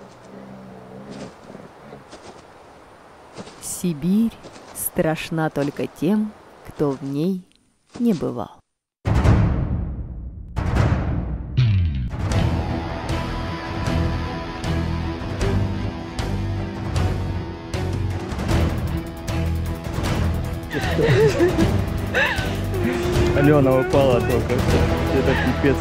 Сибирь страшна только тем, кто в ней не бывал. Алена упала только. Это пипец.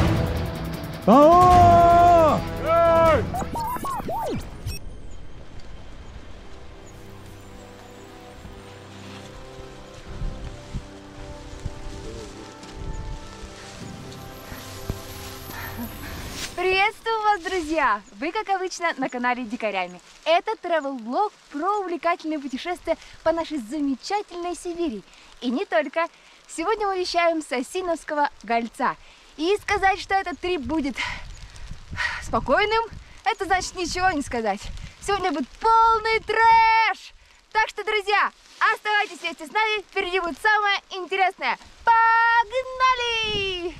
Приветствую вас, друзья! Вы, как обычно, на канале Дикарями. Это travel-влог про увлекательные путешествия по нашей замечательной Сибири. И не только. Сегодня мы вещаем с Осиновского Гольца. И сказать, что этот трип будет спокойным, это значит ничего не сказать. Сегодня будет полный трэш! Так что, друзья, оставайтесь вместе с нами, впереди будет самое интересное. Погнали!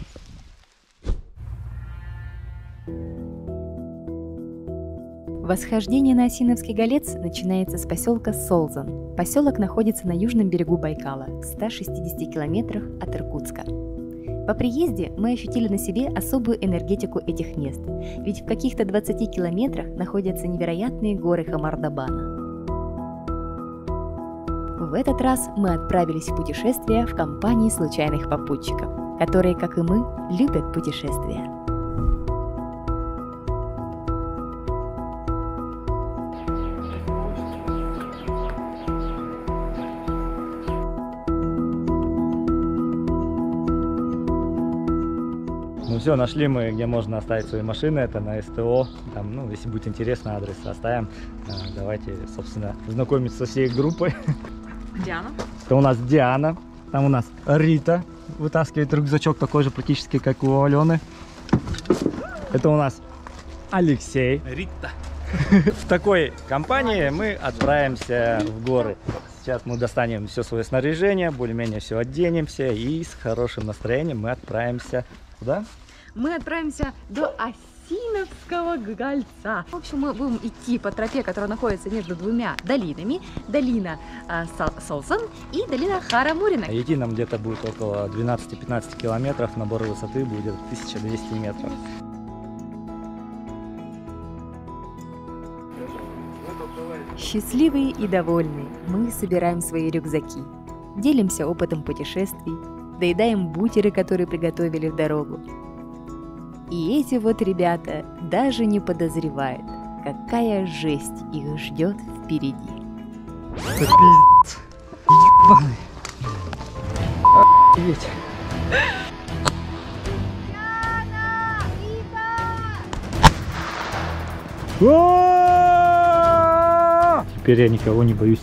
Восхождение на Осиновский Голец начинается с поселка Солзан. Поселок находится на южном берегу Байкала, в 160 километрах от Иркутска. По приезде мы ощутили на себе особую энергетику этих мест, ведь в каких-то 20 километрах находятся невероятные горы Хамар-Дабана. В этот раз мы отправились в путешествие в компании случайных попутчиков, которые, как и мы, любят путешествия. Ну все, нашли мы, где можно оставить свои машины. Это на СТО. Там, ну, если будет интересно, адрес оставим. Давайте, собственно, знакомиться со всей группой. Диана. Это у нас Диана. Там у нас Рита. Вытаскивает рюкзачок такой же практически, как у Алены. Это у нас Алексей. Рита. В такой компании мы отправимся в горы. Сейчас мы достанем все свое снаряжение, более-менее все оденемся. И с хорошим настроением мы отправимся куда? Мы отправимся до Осиновского Гольца. В общем, мы будем идти по тропе, которая находится между двумя долинами. Долина Солзан и долина Харамурина. Идти нам где-то будет около 12-15 километров. Набор высоты будет 1200 метров. Счастливые и довольные мы собираем свои рюкзаки, делимся опытом путешествий, доедаем бутеры, которые приготовили в дорогу. И эти вот ребята даже не подозревают, какая жесть их ждет впереди. Это пиздец. Ебаный. Охуеть. Теперь я никого не боюсь.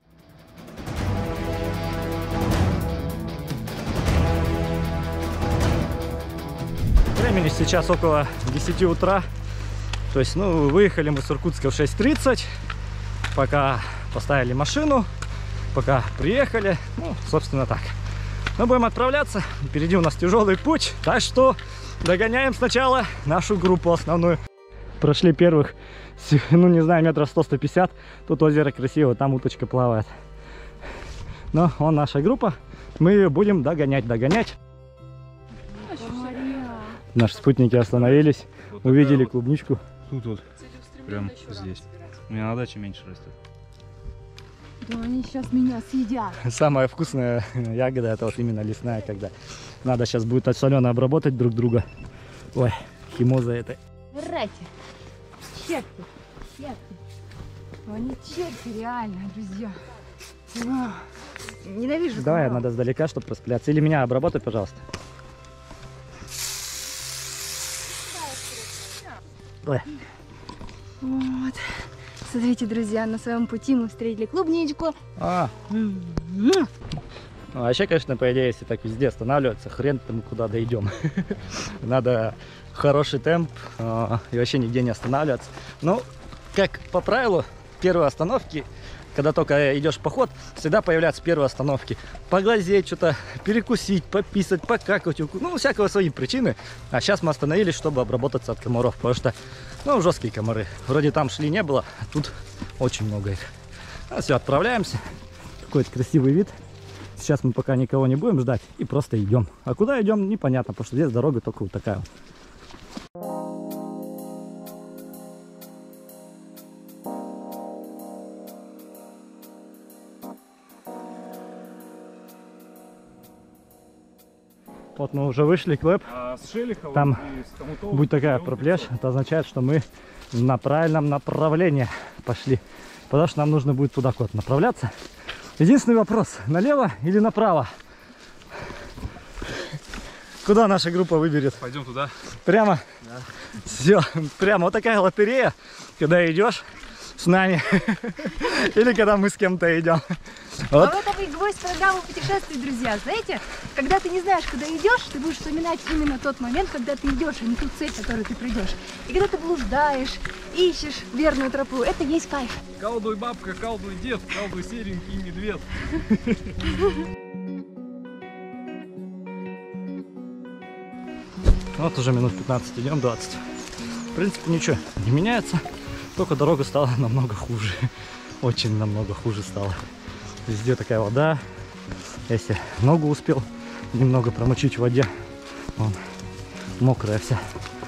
Времени сейчас около 10 утра. То есть, ну, выехали мы с Иркутска в 6:30. Пока поставили машину, пока приехали. Ну, собственно, так. Мы будем отправляться. Впереди у нас тяжелый путь. Так что догоняем сначала нашу группу основную. Прошли первых, ну, не знаю, метров 100-150. Тут озеро красиво, там уточка плавает. Но он наша группа. Мы ее будем догонять. Наши спутники остановились, увидели клубничку. Тут вот, прям здесь. У меня на даче меньше растет. Да они сейчас меня съедят. Самая вкусная ягода — это вот именно лесная, когда надо сейчас будет отсолено обработать друг друга. Ой, химоза это. Врайте. Черти. Они черти, реально, друзья. Ненавижу. Давай, надо сдалека, чтобы распыляться. Или меня обработать, пожалуйста. Ой. Вот. Смотрите, друзья, на своем пути мы встретили клубничку. Ну, вообще, конечно, по идее, если так везде останавливаться, хрен там куда дойдем. Надо хороший темп и вообще нигде не останавливаться. Ну, как по правилу, первые остановки когда только идешь в поход, всегда появляются первые остановки. Поглазеть, что-то перекусить, пописать, покакать, ну, всякого свои причины. А сейчас мы остановились, чтобы обработаться от комаров, потому что, ну, жесткие комары. Вроде там шли не было, а тут очень много их. Ну, все, отправляемся. Какой-то красивый вид. Сейчас мы пока никого не будем ждать и просто идем. А куда идем, непонятно, потому что здесь дорога только вот такая вот. Вот мы уже вышли к ВЭП. Там будет такая проплешь. Это означает, что мы на правильном направлении пошли. Потому что нам нужно будет туда куда-то направляться. Единственный вопрос, налево или направо? Куда наша группа выберет? Пойдем туда. Прямо? Да. Все, прямо. Вот такая лотерея, когда идешь с нами. Или когда мы с кем-то идем. Вот. А вот это и гвоздь программы путешествий, друзья. Знаете, когда ты не знаешь, куда идешь, ты будешь вспоминать именно тот момент, когда ты идешь, а не ту цель, которую ты придешь. И когда ты блуждаешь, ищешь верную тропу, это есть кайф. Колдуй бабка, колдуй дед, колдуй серенький медведь. Вот уже минут 15 идем, 20. В принципе, ничего не меняется. Только дорога стала намного хуже. Очень намного хуже стала. Везде такая вода. Если ногу успел немного промочить в воде, вон, мокрая вся.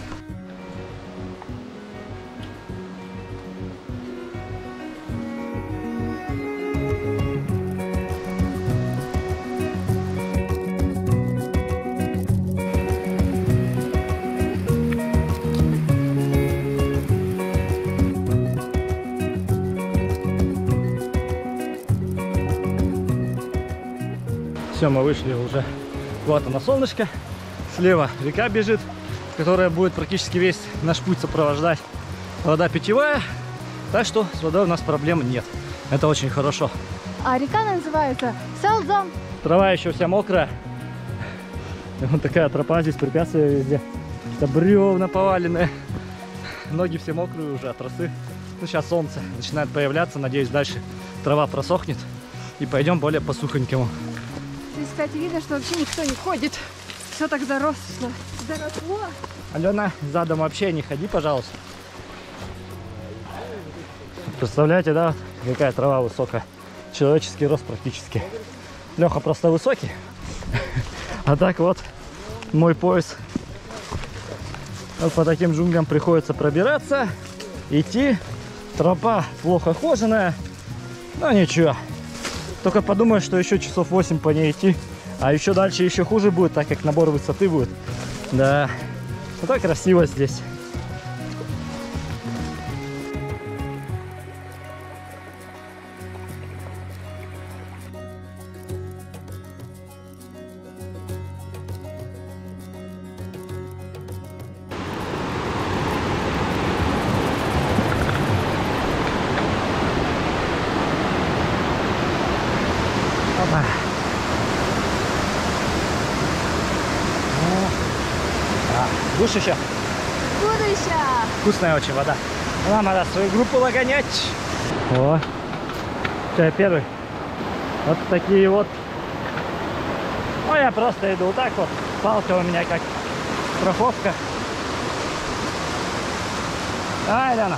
Все, мы вышли уже куда-то на солнышко. Слева река бежит, которая будет практически весь наш путь сопровождать. Вода питьевая, так что с водой у нас проблем нет. Это очень хорошо. А река называется Солзан. Трава еще вся мокрая. И вот такая тропа, здесь препятствия везде. Это бревна поваленные. Ноги все мокрые уже от росы. Ну, сейчас солнце начинает появляться. Надеюсь, дальше трава просохнет. И пойдем более по сухонькому. Здесь, кстати, видно, что вообще никто не ходит. Все так заросло. Алена, задом вообще не ходи, пожалуйста. Представляете, да, какая трава высокая. Человеческий рост практически. Леха просто высокий. А так вот, мой пояс. Вот по таким джунглям приходится пробираться, идти. Тропа плохо хоженая, но ничего. Только подумаю, что еще часов 8 по ней идти. А еще дальше еще хуже будет, так как набор высоты будет. Да, вот так красиво здесь. Будешь еще? Буду еще. Вкусная очень вода. Нам надо свою группу нагонять. О, я первый. Вот такие вот. Ну, я просто иду вот так вот. Палка у меня как страховка. Давай, Лена.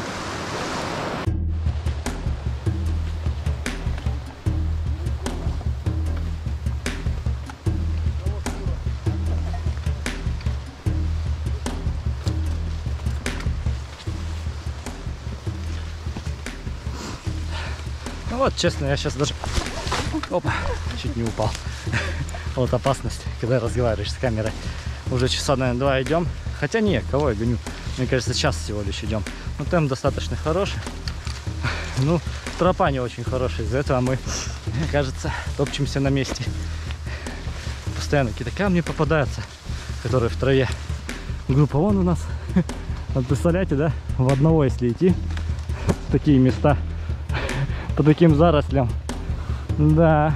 Ну вот, честно, я сейчас даже... Опа, чуть не упал. Вот опасность, когда разговариваешь с камерой. Уже часа, наверное, 2 идем. Хотя не, кого я гоню? Мне кажется, час всего лишь идем. Но темп достаточно хороший. Ну, тропа не очень хорошая. Из-за этого мы, мне кажется, топчемся на месте. Постоянно какие-то камни попадаются, которые в траве. Группа вон у нас. Вот представляете, да? В одного, если идти, в такие места, по таким зарослям. Да.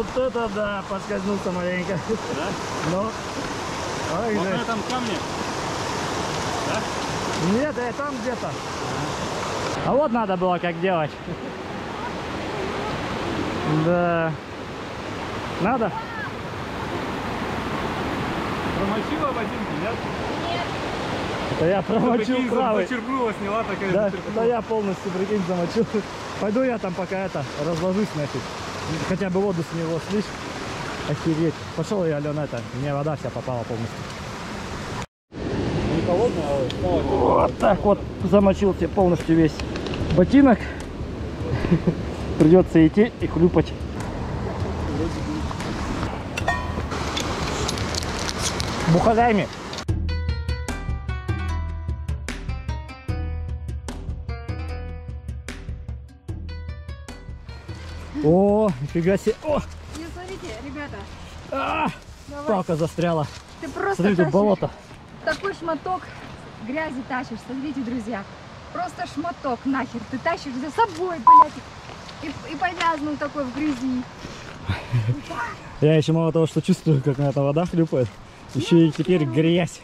Вот это да, подскользнулся маленько. Да? Но... Ой, Вот же. на этом камне. Да? Нет, я там где-то. А вот надо было как делать. Да. Надо? Промочила ботинки, нет? Это я промочил правый. Зачерпнула, сняла такая. Да, зачерпнула. это я полностью, прикинь, замочил. Пойду я там пока это, разложусь нафиг. Хотя бы воду с него слишь. Охереть. Пошел я, Алена, это, мне вода вся попала полностью. Не холодно, а вот так вот замочил себе полностью весь ботинок. Придется идти и хлюпать. Бухарями. О, нифига себе. О, Не смотрите, ребята, давай. палка застряла. Ты просто Смотри, тут тащишь болото. такой шматок грязи тащишь. Смотрите, друзья, просто шматок нахер ты тащишь за собой, блядь, и повязнул такой в грязи. Я еще мало того, что чувствую, как на это вода хлюпает, еще и теперь грязь.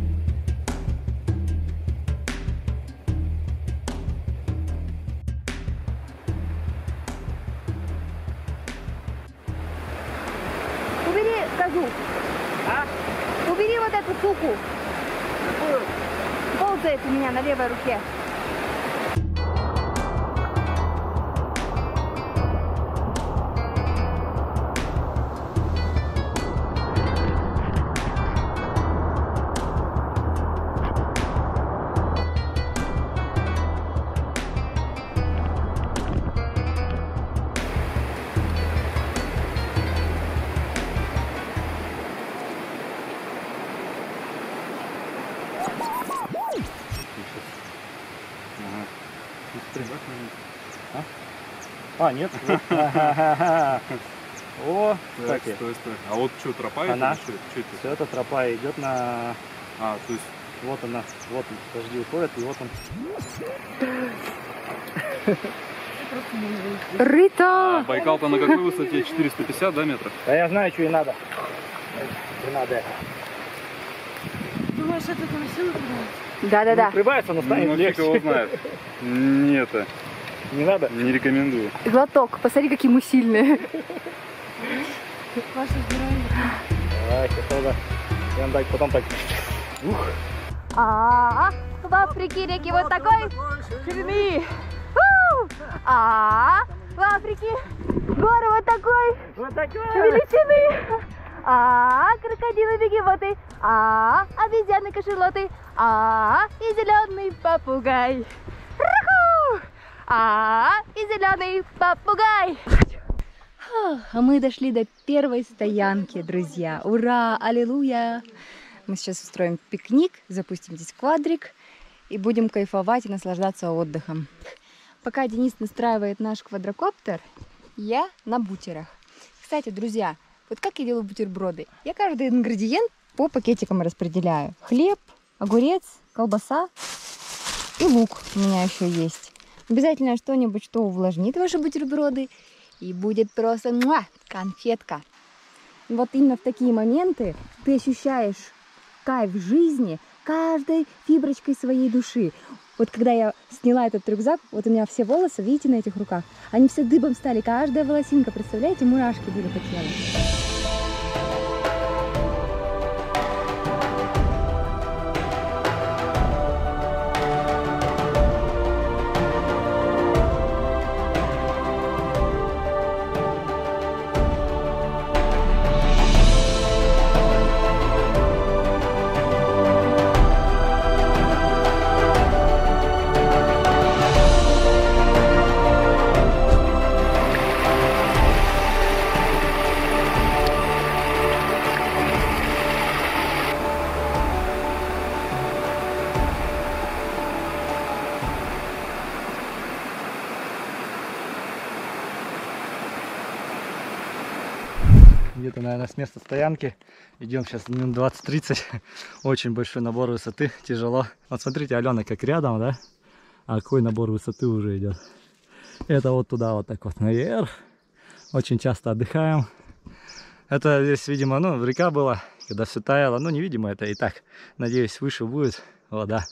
Убери козу. Убери вот эту суку. Ползает у меня на левой руке. А, нет. О, Так, кстати, стой. А вот что, тропа Она? это? Что это? все эта тропа идет на... А, то есть, Вот она, вот он, дожди уходят, и вот он. Рыта! Байкал-то на какой высоте? 450, да, метров? Да я знаю, что и надо. И надо. Думаешь, это красиво? Да-да-да. Прибавится, но станет Ну, фиг его легче. знает. Нет, Не надо? не рекомендую. Глоток, посмотри, какие мы сильные. Давай, сейчас я так, потом так. Ух. В Африке реки вот такой ширины. В Африке горы вот такой Вот такое. величины. Крокодилы бегемоты. Обезьяны кашелоты. И зеленый попугай. Раху! И зеленый попугай. А мы дошли до первой стоянки, друзья. Ура! Аллилуйя! Мы сейчас устроим пикник, запустим здесь квадрик и будем кайфовать и наслаждаться отдыхом. Пока Денис настраивает наш квадрокоптер, я на бутерах. Кстати, друзья, вот как я делаю бутерброды? Я каждый ингредиент по пакетикам распределяю. Хлеб, огурец, колбаса и лук у меня еще есть. Обязательно что-нибудь, что увлажнит ваши бутерброды. И будет просто конфетка. Вот именно в такие моменты ты ощущаешь кайф жизни каждой фиброчкой своей души. Вот когда я сняла этот рюкзак, вот у меня все волосы, видите, на этих руках, они все дыбом стали, каждая волосинка, представляете, мурашки были по телу. Где-то, наверное, с места стоянки. Идем сейчас минут 20-30. Очень большой набор высоты, тяжело. Вот смотрите, Алена как рядом, да? А какой набор высоты уже идет. Это вот туда, вот так вот наверх. Очень часто отдыхаем. Это здесь, видимо, ну, река была, когда все таяло. Ну, невидимо это и так. Надеюсь, выше будет вода.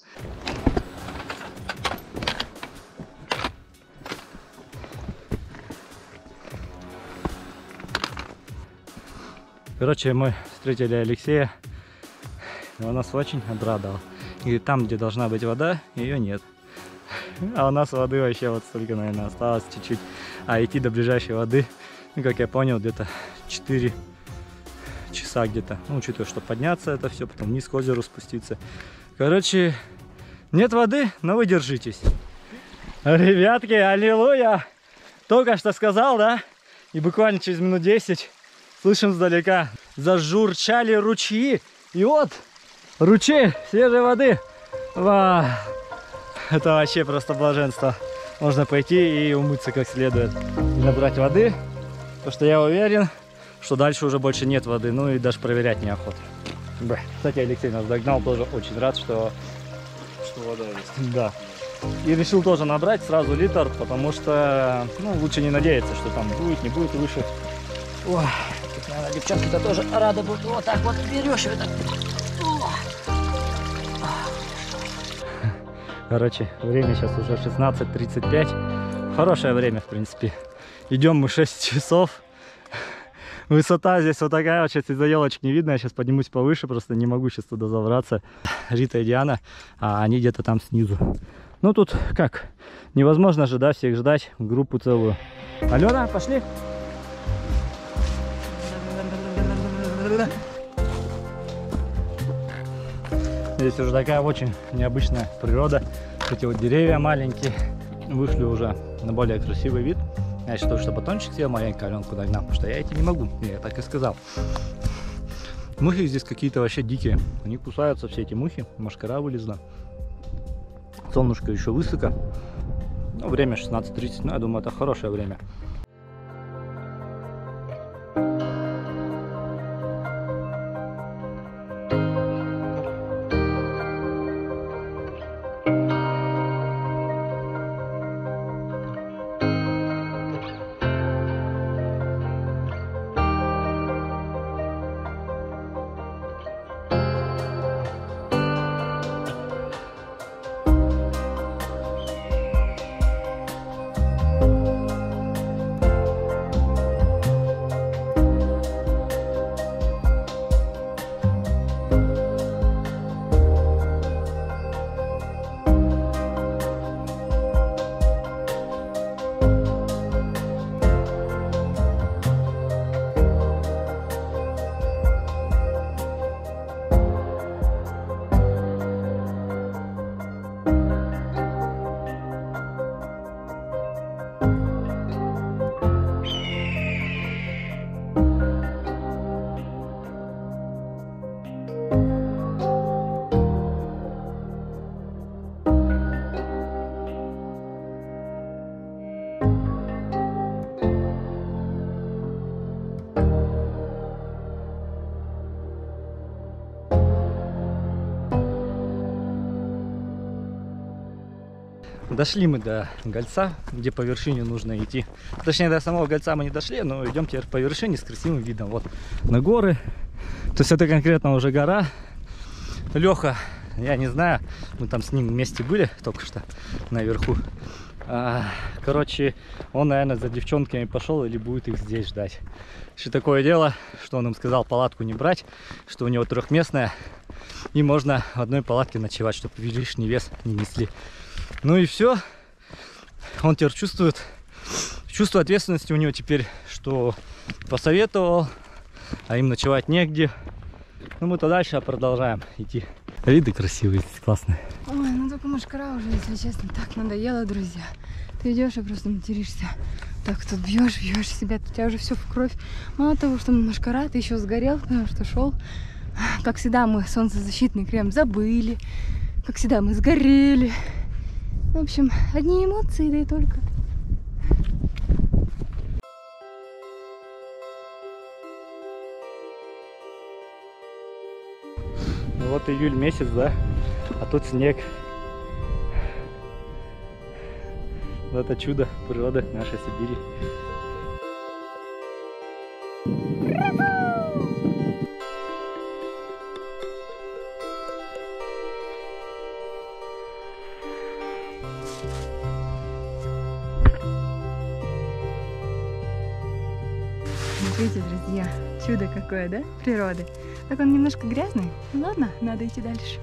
Короче, мы встретили Алексея. И он нас очень обрадовал. И там, где должна быть вода, ее нет. А у нас воды вообще вот столько, наверное, осталось чуть-чуть. А идти до ближайшей воды, ну, как я понял, где-то 4 часа где-то. Ну, учитывая, что подняться это все, потом вниз к озеру спуститься. Короче, нет воды, но вы держитесь. Ребятки, аллилуйя! Только что сказал, да? И буквально через минут 10 слышим сдалека. Зажурчали ручьи. И вот ручей свежей воды. Вау! Это вообще просто блаженство. Можно пойти и умыться как следует. И набрать воды. Потому что я уверен, что дальше уже больше нет воды. Ну и даже проверять неохота. Кстати, Алексей нас догнал. Тоже очень рад, что вода есть. Да. И решил тоже набрать сразу литр. Потому что ну, лучше не надеяться, что там будет, не будет выше. Ой, тут, наверное, девчонки-то тоже рады будут. Вот так вот берешь это. Короче, время сейчас уже 16:35. Хорошее время, в принципе. Идем мы 6 часов. Высота здесь вот такая вот. Сейчас из-за елочек не видно. Я сейчас поднимусь повыше. Просто не могу сейчас туда забраться. Рита и Диана, а они где-то там снизу. Ну тут как? Невозможно же, да, всех ждать. Группу целую. Алена, пошли. Здесь уже такая очень необычная природа. Эти вот деревья маленькие. Вышли уже на более красивый вид. Я считаю, что батончик съел, маленькую Аленку догнал, потому что я идти не могу. Я так и сказал. Мухи здесь какие-то вообще дикие. Они кусаются, все эти мухи. Мошкара вылезла. Солнышко еще высоко. Ну, время 16:30. Ну, я думаю, это хорошее время. Дошли мы до Гольца, где по вершине нужно идти. Точнее, до самого Гольца мы не дошли, но идем теперь по вершине с красивым видом. Вот на горы. То есть это конкретно уже гора. Леха, я не знаю, мы там с ним вместе были только что наверху. Короче, он, наверное, за девчонками пошел или будет их здесь ждать. Еще такое дело, что он им сказал палатку не брать, что у него трехместная. И можно в одной палатке ночевать, чтобы лишний вес не несли. Ну и все. Он теперь чувствует, чувство ответственности у него теперь, что посоветовал, а им ночевать негде. Ну мы-то дальше продолжаем идти. Виды красивые здесь, классные. Ой, ну только мошкара уже, если честно, так надоело, друзья. Ты идешь и просто материшься. Так тут бьешь себя, у тебя уже все в кровь. Мало того, что мошкара, ты еще сгорел, потому что шел. Как всегда, мы солнцезащитный крем забыли. Как всегда, мы сгорели. В общем, одни эмоции, да и только. Ну вот июль месяц, да? А тут снег. Вот это чудо природы нашей Сибири. Смотрите, друзья, чудо какое, да, природы. Так он немножко грязный. Ладно, надо идти дальше.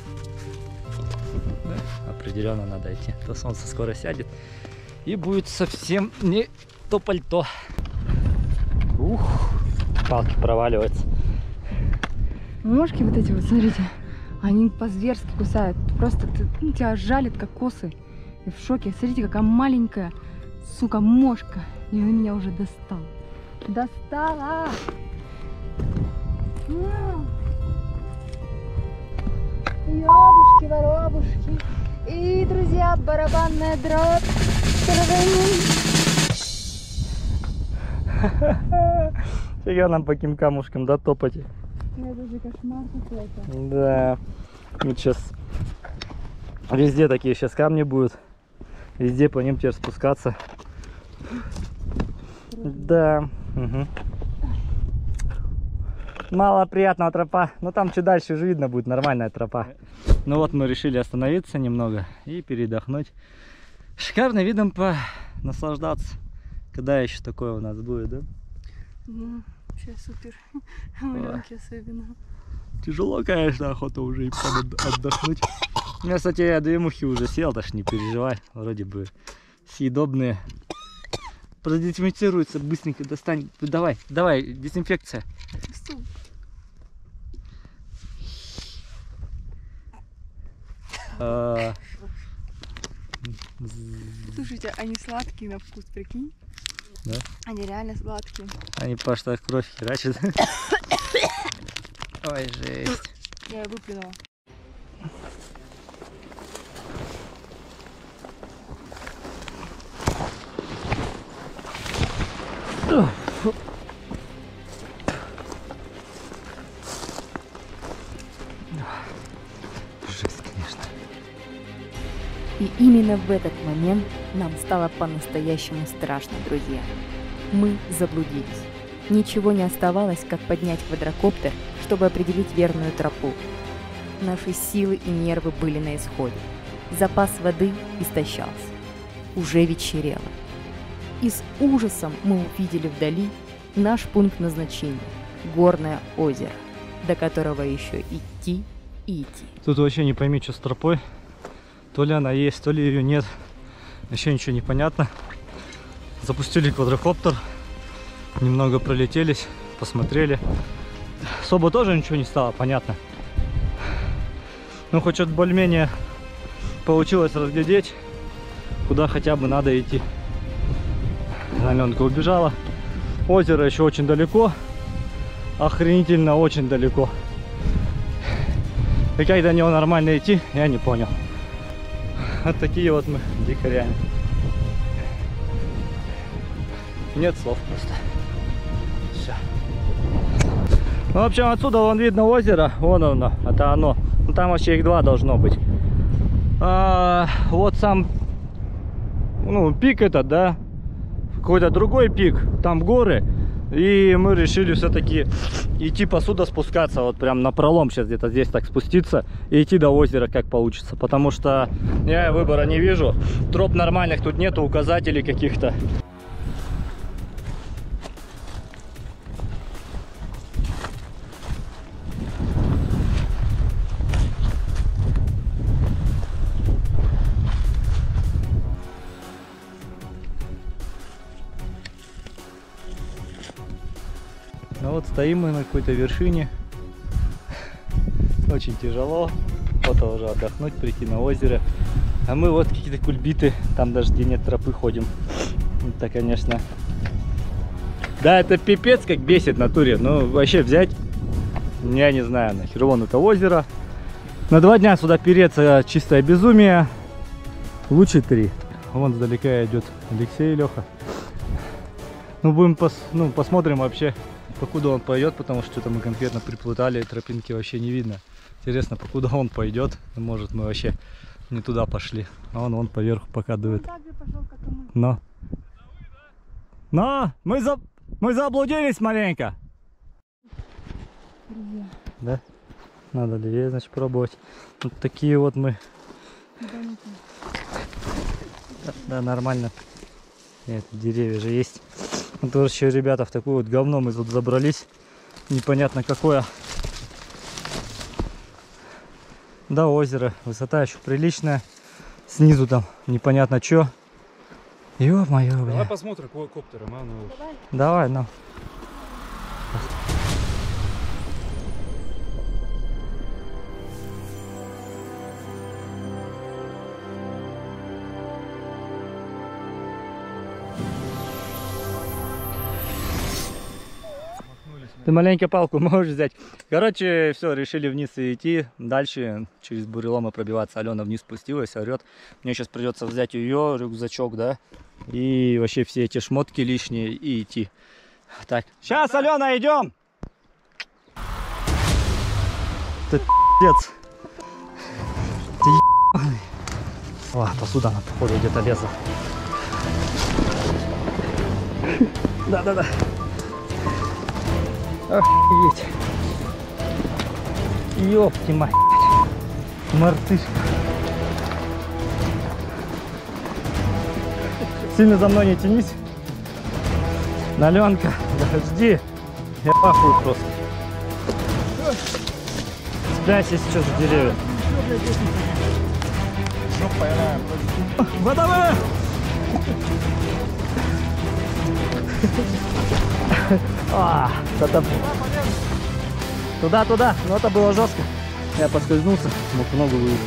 Да, определенно надо идти. То солнце скоро сядет и будет совсем не то пальто. Ух, палки проваливаются. Мошки вот эти вот, смотрите, они по-зверски кусают. Просто тебя жалят, как косы. И в шоке. Смотрите, какая маленькая, сука, мошка. И она меня уже достала. Достала! Ёбушки-воробушки. И, друзья, барабанная дробь. Фига нам по каким камушкам, да, топать? Это же кошмар какой-то. Да. Вот сейчас везде такие сейчас камни будут. Везде по ним теперь спускаться. Да. Угу. Мало приятного тропа. Но там чуть дальше уже видно будет нормальная тропа. Ну вот мы решили остановиться немного и передохнуть. Шикарным видом наслаждаться. Когда еще такое у нас будет, да? Ну, вообще супер. Маленький особенно. Тяжело, конечно, охота уже и отдохнуть. У меня, кстати, я 2 мухи уже съел, даже не переживай. Вроде бы съедобные. Продезинфицируется быстренько, достань. Давай, давай, дезинфекция. Слушайте, они сладкие на вкус, прикинь? Да? Они реально сладкие. Они пошла кровь херачат. Ой, жесть. Я выплюнула. Жесть, конечно. И именно в этот момент нам стало по-настоящему страшно, друзья. Мы заблудились. Ничего не оставалось, как поднять квадрокоптер, чтобы определить верную тропу. Наши силы и нервы были на исходе. Запас воды истощался. Уже вечерело. И с ужасом мы увидели вдали наш пункт назначения – горное озеро, до которого еще идти и идти. Тут вообще не пойми, что с тропой. То ли она есть, то ли ее нет. Еще ничего не понятно. Запустили квадрокоптер. Немного пролетелись, посмотрели. Особо тоже ничего не стало понятно. Ну, хоть что-то более-менее получилось разглядеть, куда хотя бы надо идти. Знаменка убежала. Озеро еще очень далеко. Охренительно очень далеко. И как до него нормально идти, я не понял. Вот такие вот мы дикарями. Нет слов просто. Все. Ну, в общем, отсюда вон видно озеро. Вон оно. Это оно. Ну, там вообще их 2 должно быть. Вот сам, ну, пик этот, да. Какой-то другой пик. Там горы. И мы решили все-таки идти по сюда спускаться. Вот прям напролом сейчас где-то здесь так спуститься. И идти до озера как получится. Потому что я выбора не вижу. Троп нормальных тут нету, указателей каких-то. Ну вот стоим мы на какой-то вершине. Очень тяжело. Вот уже отдохнуть, прийти на озеро. А мы вот какие-то кульбиты. Там даже где нет тропы ходим. Это, конечно... Да, это пипец как бесит в натуре. Ну, вообще взять... Я не знаю, нахер. Вон это озеро. На 2 дня сюда переться чистое безумие. Лучше 3. Вон сдалека идет Алексей и Леха. Ну, будем посмотрим вообще, покуда он пойдет, потому что что-то мы конкретно приплутали, тропинки вообще не видно. Интересно, покуда он пойдет. Может, мы вообще не туда пошли. А он вон поверху пока дует. Но мы заблудились маленько. Да? Надо ли, значит, пробовать. Вот такие вот мы. Да, нормально. Нет, деревья же есть. Вот, короче, ребята, в такое вот говно мы тут забрались. Непонятно какое. До озера. Высота еще приличная. Снизу там непонятно что. Ё-моё, бля. Давай посмотрим коптером, а? Ну. Давай, ну. Ты маленько палку можешь взять. Короче, все, решили вниз идти. Дальше через буреломы пробиваться. Алена вниз спустилась, орет. Мне сейчас придется взять ее рюкзачок, да. И вообще все эти шмотки лишние и идти. Так, сейчас, Алена, идем! Ты пи***ц. Ты ебаный. О, посуда она, походу, где-то лезла. Да-да-да. Охуеть. Ёпти мать. Мартышка. Сильно за мной не тянись. Аленка, подожди. Я пахую просто. Спрячься сейчас за деревья. Водовы! Туда. Но это было жестко. Я поскользнулся, мог ногу вывести.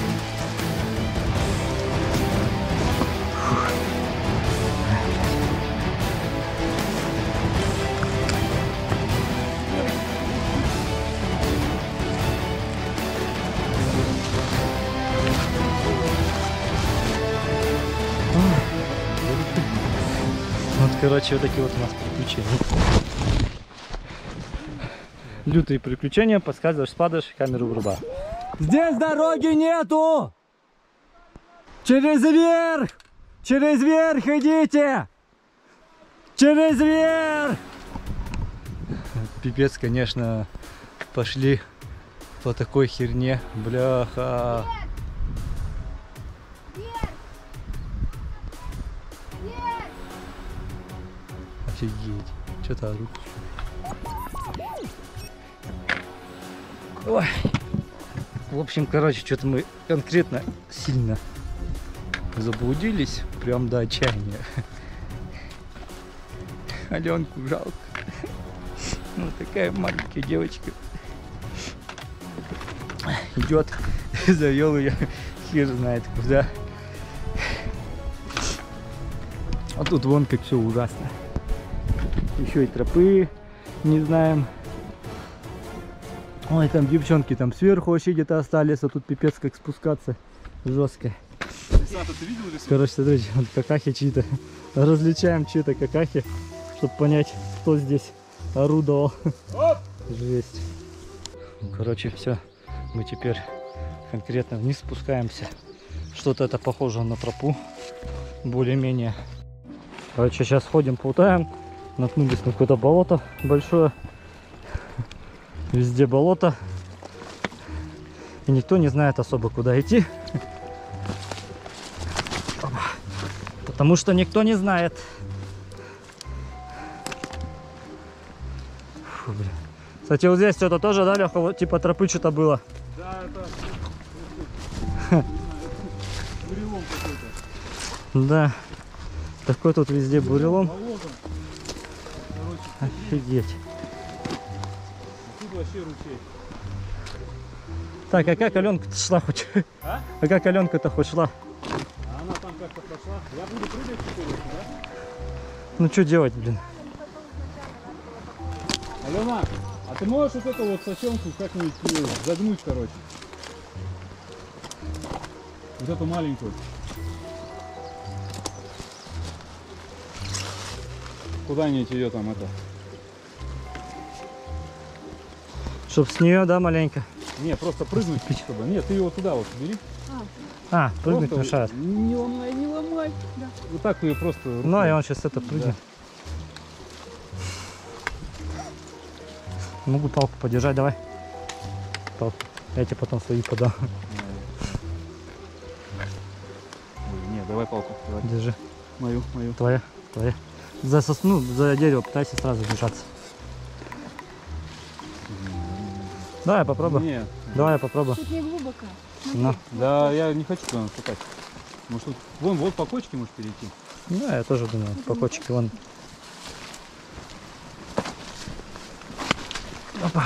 Вот, короче, вот такие вот у нас приключения. Лютые приключения, подсказываешь, падаешь, камеру врубаю. Здесь дороги нету! Через верх! Через верх идите! Через верх! Пипец, конечно, пошли по такой херне. Бляха. Офигеть. Что-то орут. Ой. В общем, короче, что-то мы конкретно сильно заблудились. Прям до отчаяния. Аленку жалко. Ну, такая маленькая девочка. Идет, завел ее, хер знает куда. А тут вон как все ужасно. Еще и тропы не знаем. Ой, там девчонки там сверху вообще где-то остались, а тут пипец как спускаться жестко. Короче, смотрите, вот какахи чьи-то. Различаем чьи-то какахи, чтобы понять, кто здесь орудовал. Жесть. Короче, все. Мы теперь конкретно вниз спускаемся. Что-то это похоже на тропу. Более-менее. Короче, сейчас ходим, плутаем. Наткнулись на какое-то болото большое. Везде болото. И никто не знает особо, куда идти. Потому что никто не знает. Фу, блин. Кстати, вот здесь что-то тоже, да, Леха, вот, типа тропы что-то было. Да, это бурелом какой-то. Да. Такой тут везде бурелом. Офигеть. Тут вообще ручей. Так, а как Аленка-то шла хоть? А? А как Аленка-то хоть шла? А она там как-то прошла. Я буду прыгать теперь, да? Ну что делать, блин? Алена, а ты можешь вот эту вот сосенку как-нибудь загнуть, короче? Вот эту маленькую. Куда-нибудь ее там это? Чтоб с нее, да, маленько? Не, просто прыгнуть, чтобы. Нет, ты его туда вот бери. А, прыгнуть Просто мешает. Не ломай, не ломай. Да. Вот так ее просто. Ну, и он сейчас это прыгнет. Да. Могу палку подержать, давай. Палку. Я тебе потом свои подам. Ой, не, давай палку. Давай. Держи. Мою. Твоя. За сосну, за дерево пытайся сразу держаться. Давай попробуй. Нет. Давай я попробую. Тут не глубоко. Ну. Да, я не хочу туда наступать. Может, тут, вон, вот по кочке можешь перейти. Да, я тоже думаю, по кочке вон. Опа.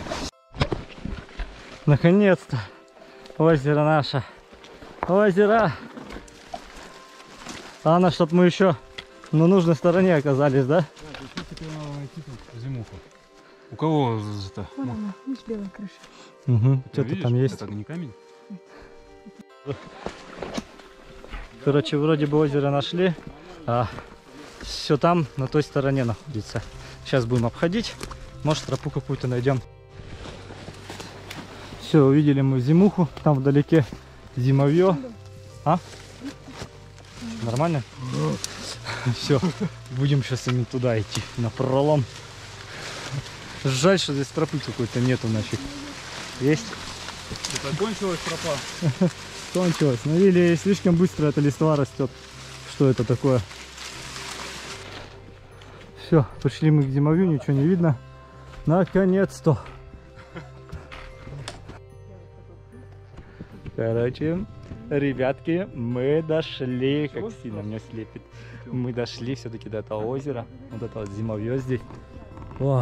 Наконец-то озеро наше. Озеро. Главное, чтобы мы еще на нужной стороне оказались, да? Да, тут теперь надо найти тут зимуху. У кого это? Вон она, видишь, белая крыша. Угу. Ты Что-то видишь? там есть. Это не камень? Короче, вроде бы озеро нашли, а все там, на той стороне находится. Сейчас будем обходить, может тропу какую-то найдем. Все, увидели мы зимуху, там вдалеке зимовье. А? Нормально? Все, будем сейчас именно туда идти, на пролом. Жаль, что здесь тропы какой-то нету нафиг. Есть? Это кончилась тропа. Кончилось. Ну или слишком быстро эта листва растет. Что это такое? Все, пришли мы к зимовью, ничего не видно. Наконец-то. Короче, ребятки, мы дошли. Как сильно меня слепит. Мы дошли все-таки до этого озера. Вот это вот зимовье здесь. О.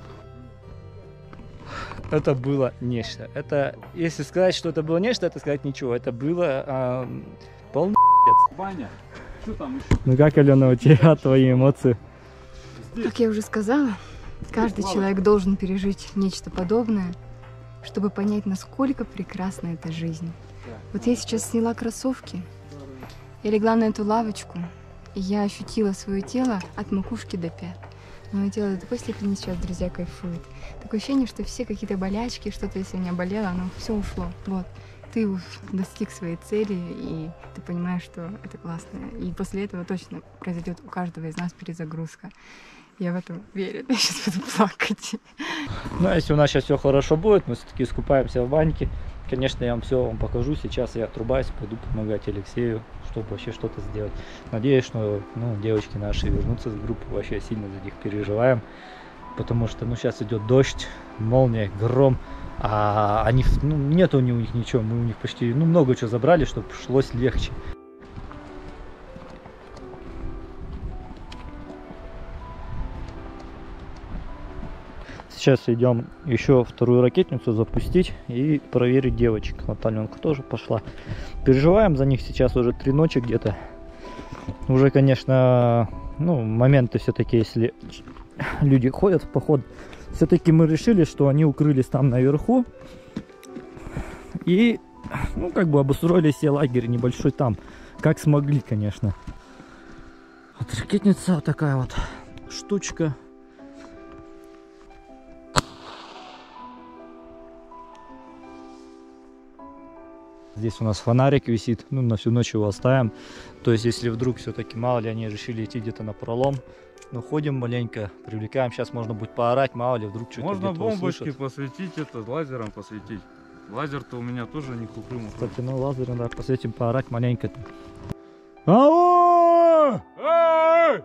Это было нечто. Это, если сказать, что это было нечто, это сказать ничего. Это было полный пи***ц. Баня. Что там еще? Ну как, Алена, у тебя твои эмоции? Как я уже сказала, каждый человек должен пережить нечто подобное, чтобы понять, насколько прекрасна эта жизнь. Вот я сейчас сняла кроссовки, я легла на эту лавочку, и я ощутила свое тело от макушки до пят. Мое тело до такой степени сейчас, друзья, кайфует. Такое ощущение, что все какие-то болячки, что-то, если у меня болело, оно все ушло. Вот. Ты достиг своей цели, и ты понимаешь, что это классно. И после этого точно произойдет у каждого из нас перезагрузка. Я в это верю. Я сейчас буду плакать. Ну, если у нас сейчас все хорошо будет, мы все-таки искупаемся в баньке. Конечно, я вам все вам покажу. Сейчас я отрубаюсь, пойду помогать Алексею, чтобы вообще что-то сделать. Надеюсь, что девочки наши вернутся в группу. Вообще сильно за них переживаем. Потому что сейчас идет дождь, молния, гром. А они, нет у них ничего. Мы у них почти много чего забрали, чтобы шлось легче. Сейчас идем еще вторую ракетницу запустить и проверить девочек. Вот Аленка тоже пошла. Переживаем за них сейчас уже 3 ночи где-то. Уже, конечно, моменты все-таки, если люди ходят в поход, все-таки мы решили, что они укрылись там наверху. И, как бы обустроили себе лагерь небольшой там. Как смогли, конечно. Вот ракетница вот такая вот штучка. Здесь у нас фонарик висит, на всю ночь его оставим. То есть, если вдруг все-таки, мало ли, они решили идти где-то на пролом, ходим маленько, привлекаем. Сейчас можно будет поорать, мало ли, вдруг что-то можно где-то бомбочки услышат. посветить, лазером посветить. Лазер-то у меня тоже не купил. Кстати, лазером, да, посветим, поорать маленько. Алло! Эй!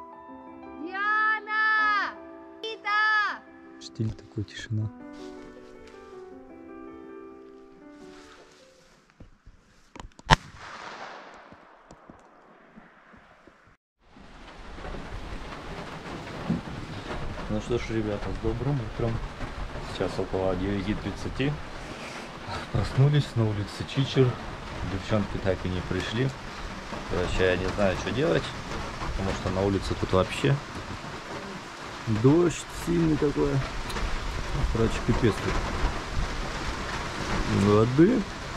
Диана! Рита! Штиль такой, тишина. Ну что ж, ребята, с добрым утром. Сейчас около 9:30. Проснулись, на улице чичер. Девчонки так и не пришли. Короче, я не знаю, что делать, потому что на улице тут вообще дождь сильный такой. Короче, пипец тут. Воды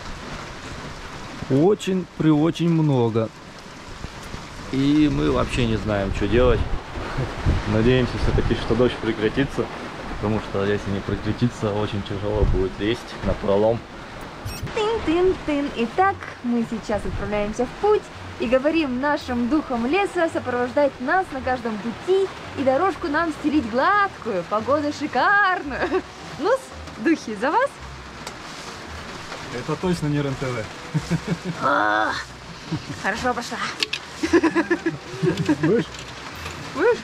очень много. И мы вообще не знаем, что делать. Надеемся все-таки, что дождь прекратится, потому что если не прекратится, очень тяжело будет лезть на пролом. Тын-тын-тын. Итак, мы сейчас отправляемся в путь и говорим нашим духом леса сопровождать нас на каждом пути и дорожку нам стелить гладкую, погода шикарную. Ну-с, духи, за вас? Это точно не РЕН-ТВ. Хорошо, пошла. Слышь?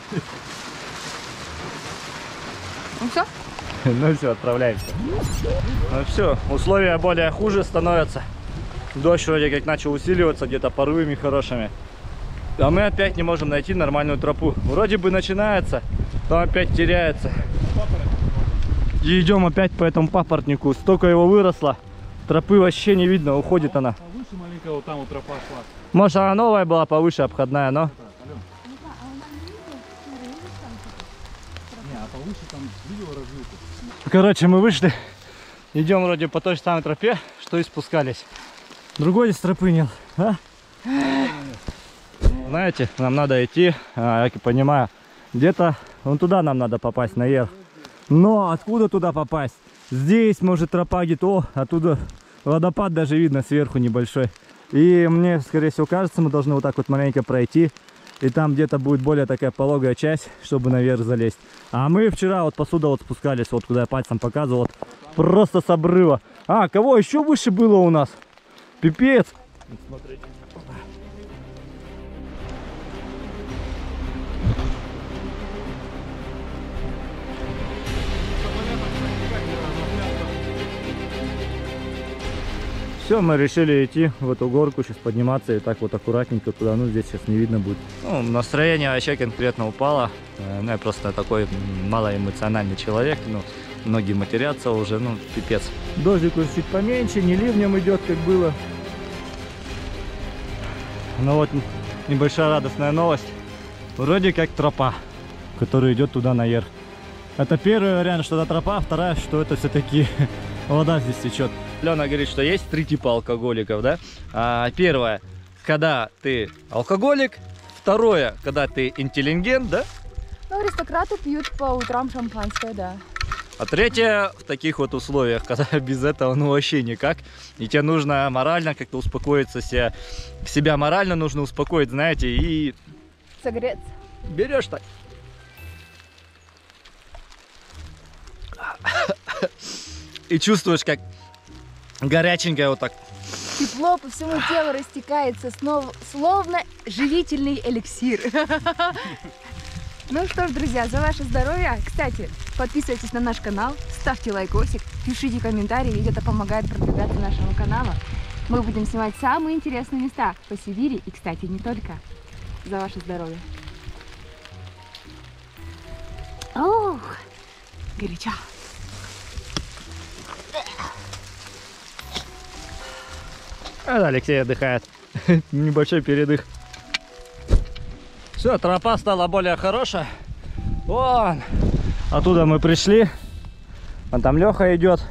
Ну все? Ну все, отправляемся. Ну все, условия более хуже становятся. Дождь вроде как начал усиливаться, где-то порывами хорошими. А мы опять не можем найти нормальную тропу. Вроде бы начинается, но опять теряется. И идем опять по этому папоротнику. Столько его выросло. Тропы вообще не видно, уходит она. Повыше маленько вот там вот тропа шла. Может, она новая была повыше, обходная, но... Не, а повыше там видел развилку? Короче, мы вышли. Идем вроде по той же самой тропе, что и спускались. Другой здесь тропы нет, а? Знаете, нам надо идти, я понимаю, где-то вон туда нам надо попасть, наверх. Но откуда туда попасть? Здесь может тропа где-то, оттуда водопад даже видно сверху небольшой. И мне, скорее всего, кажется, мы должны вот так вот маленько пройти. И там где-то будет более такая пологая часть, чтобы наверх залезть. А мы вчера вот посюда вот спускались, вот куда я пальцем показывал, вот, просто с обрыва. А, кого еще выше было у нас? Пипец! Смотрите. Все, мы решили идти в эту горку, сейчас подниматься и так вот аккуратненько туда, ну здесь сейчас не видно будет. Ну, настроение вообще конкретно упало, ну, я просто такой малоэмоциональный человек, ну, ноги матерятся уже, ну, пипец. Дождик уже чуть поменьше, не ливнем идет, как было. Ну вот, небольшая радостная новость, вроде как тропа, которая идет туда наверх. Это первый вариант, что это тропа, вторая, что это все-таки вода здесь течет. Лена говорит, что есть 3 типа алкоголиков, да? Первое, когда ты алкоголик. Второе, когда ты интеллигент, да? Ну, аристократы пьют по утрам шампанское, да. А третье, в таких вот условиях, когда без этого ну вообще никак. И тебе нужно морально как-то успокоиться, себя морально нужно успокоить, знаете, и... Согреться. Берешь так. И чувствуешь, как горяченькое вот так. Тепло по всему телу растекается, словно живительный эликсир. Ну что ж, друзья, за ваше здоровье. Кстати, подписывайтесь на наш канал, ставьте лайкосик, пишите комментарии, ведь это помогает продвигаться нашему каналу. Мы будем снимать самые интересные места по Сибири и, кстати, не только. За ваше здоровье. Ох, горячо. А Алексей отдыхает. Небольшой передых. Все, тропа стала более хорошая. Вон, оттуда мы пришли. Вон там Леха идет.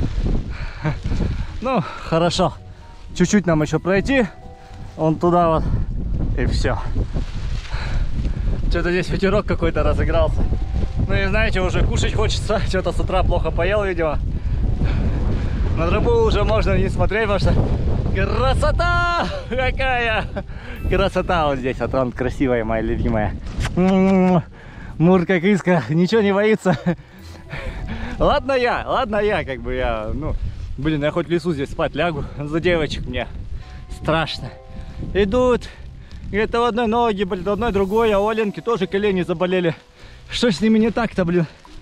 Ну, хорошо. Чуть-чуть нам еще пройти. Вон туда вот. И все. Что-то здесь ветерок какой-то разыгрался. Ну и знаете, уже кушать хочется. Что-то с утра плохо поел, видимо. На тропу уже можно не смотреть, потому что красота! Какая красота вот здесь. Вот он красивая, моя любимая. Мур как иска, ничего не боится. Ладно я, как бы я, ну, блин, я хоть в лесу здесь спать лягу. За девочек мне страшно. Идут, это в одной ноге, блин, в одной другой, а у Оленки тоже колени заболели. Что с ними не так-то, блин?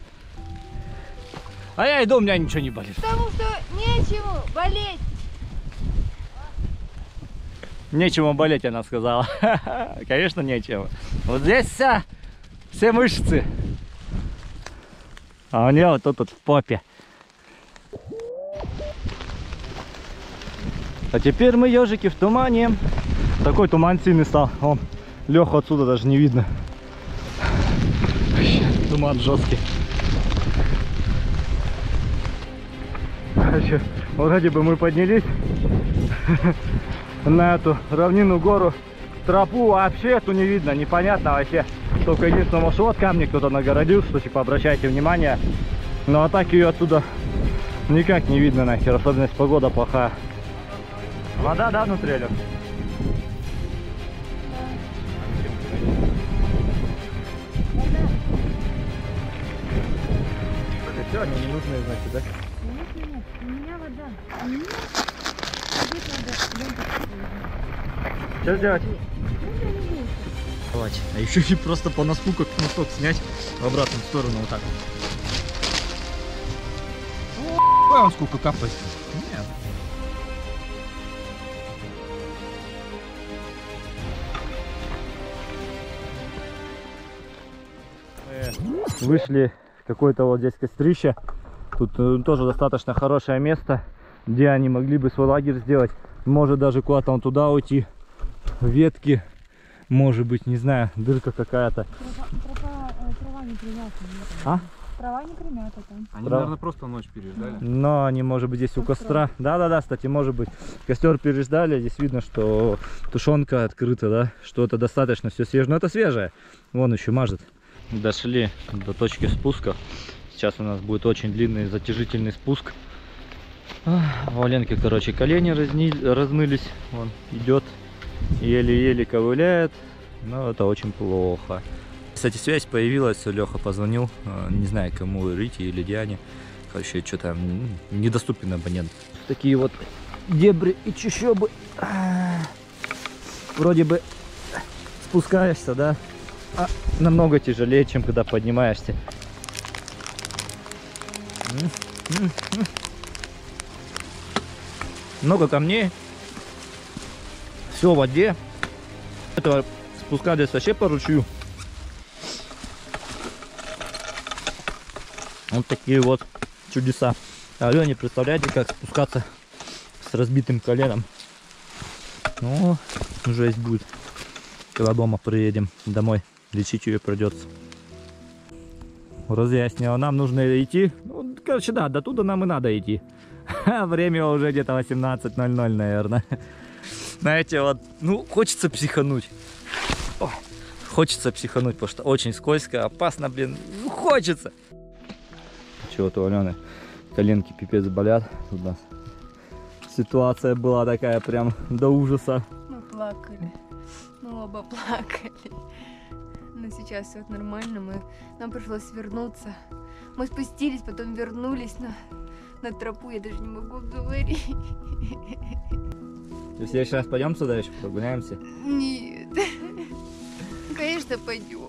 А я иду, у меня ничего не болит. Потому что нечему болеть. Нечему болеть, она сказала. Конечно, нечего. Вот здесь все мышцы. А у нее вот тут в попе. А теперь мы, ежики, в тумане. Такой туман сильный стал. Вон, Леху отсюда даже не видно. Туман жесткий. Вроде бы мы поднялись на эту равнину, гору, тропу вообще эту не видно, непонятно вообще. Только единственное, может, вот камни кто-то нагородил, что типа обращайте внимание. Но а так ее отсюда никак не видно нахер, особенно если погода плохая. Вода, да, внутри, Лён? Все, они не нужны, значит, да? Нет, у меня вода. Что сделать? А еще и просто по носку как носок снять в обратную сторону вот так. Ой, он сколько капает. Нет. Вышли в какое-то вот здесь кострище. Тут тоже достаточно хорошее место, где они могли бы свой лагерь сделать. Может даже куда-то вон туда уйти. Ветки, может быть, не знаю, дырка какая-то. Трава не примята. А? Трава не примята там. Они, наверное, просто ночь переждали. Но они, может быть, здесь у костра. Да-да-да, кстати, может быть. Костер переждали. Здесь видно, что тушенка открыта, да, что это достаточно все свежее. Но это свежее. Вон еще мажет. Дошли до точки спуска. Сейчас у нас будет очень длинный затяжительный спуск. У Аленки, короче, колени размылись. Он идет, еле-еле ковыляет. Но это очень плохо. Кстати, связь появилась, Леха позвонил, не знаю кому, Рите или Диане. Короче, что-то недоступен абонент. Такие вот дебри и чащобы. Вроде бы спускаешься, да, а намного тяжелее, чем когда поднимаешься. Много камней, все в воде. Этого спускались вообще по ручью. Вот такие вот чудеса. Алене, представляете, как спускаться с разбитым коленом? Ну, жесть будет. Когда дома приедем домой, лечить ее придется. Разъяснила, нам нужно идти. Ну, короче, да, до туда нам и надо идти. Время уже где-то 18:00, наверное. Знаете, вот, ну, хочется психануть. Ой, хочется психануть, потому что очень скользко, опасно, блин. Ну, хочется. Чего-то у Алены коленки пипец болят. У нас ситуация была такая прям до ужаса. Мы плакали. Мы оба плакали. Но сейчас все нормально. Нам пришлось вернуться. Мы спустились, потом вернулись на тропу. Я даже не могу говорить. В следующий раз пойдем сюда еще прогуляемся? Нет. Конечно, пойдем.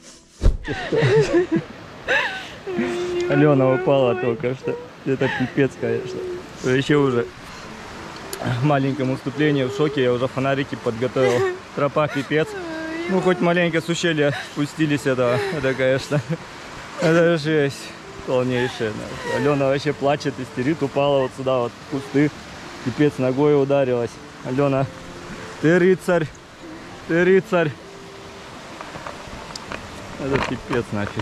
Алена упала только что. Это пипец, конечно. Еще уже в маленьком уступлении, в шоке. Я уже фонарики подготовил. Тропа пипец. Ну, хоть маленько с ущелья спустились этого. Это, конечно, это жесть полнейшая. Алена вообще плачет, истерит, упала вот сюда, вот в кусты. Пипец, ногой ударилась. Алена, ты рыцарь. Ты рыцарь. Это пипец нафиг.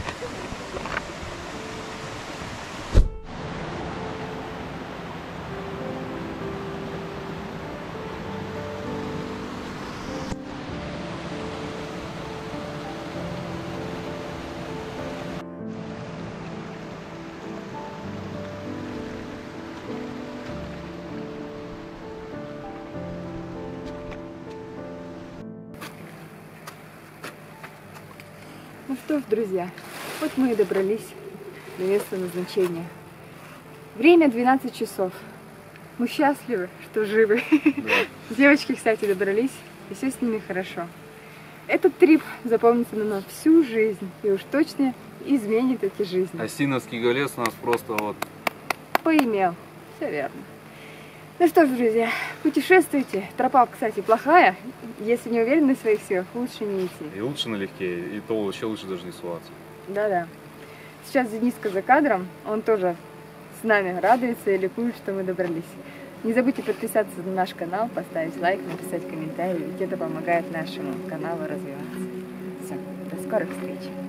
Ну что ж, друзья, вот мы и добрались до места назначения. Время 12 часов. Мы счастливы, что живы. Да. Девочки, кстати, добрались, и все с ними хорошо. Этот трип запомнится на всю жизнь, и уж точно изменит эти жизни. Осиновский голец нас просто вот... Поимел. Все верно. Ну что ж, друзья, путешествуйте. Тропа, кстати, плохая. Если не уверены в своих силах, лучше не идти. И лучше налегке, и то вообще лучше даже не суваться. Да-да. Сейчас Дениска за кадром. Он тоже с нами радуется и ликует, что мы добрались. Не забудьте подписаться на наш канал, поставить лайк, написать комментарий, ведь это помогает нашему каналу развиваться. Все, до скорых встреч!